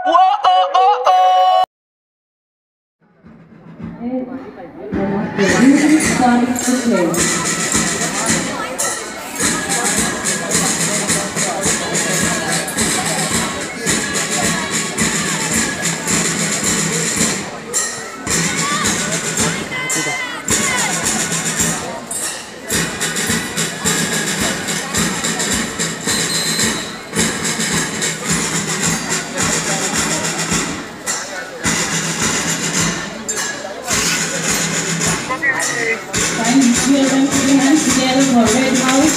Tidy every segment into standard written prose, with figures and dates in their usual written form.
Children, put your hands together for Red House.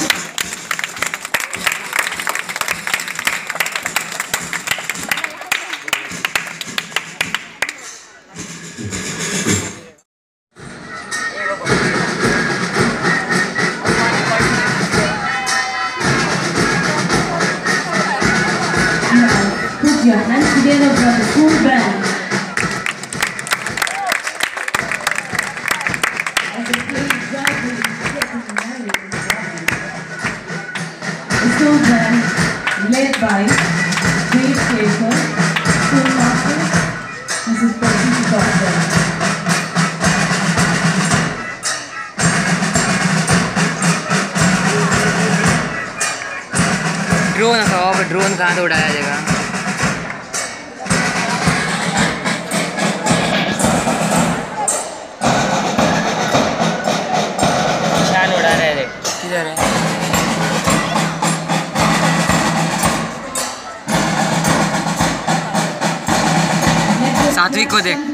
Now, put your hands together for the school band. Led by Great Paper, School Master, Mrs. Bhatikar. Drone था, drone कहाँ से उड़ाया जाएगा? निशान उड़ा रहे थे किधर है? सात्विक को देख।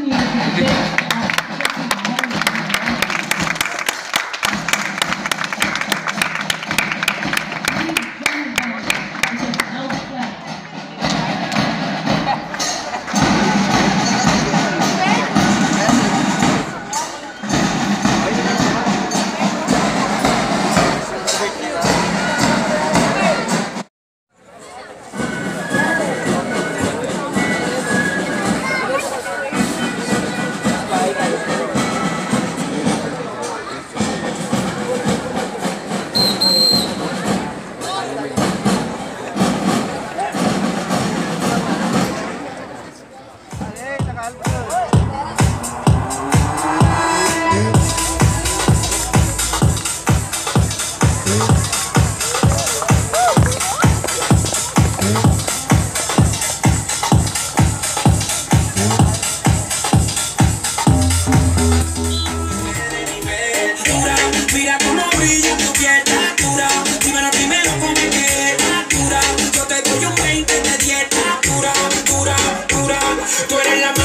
Tú eres la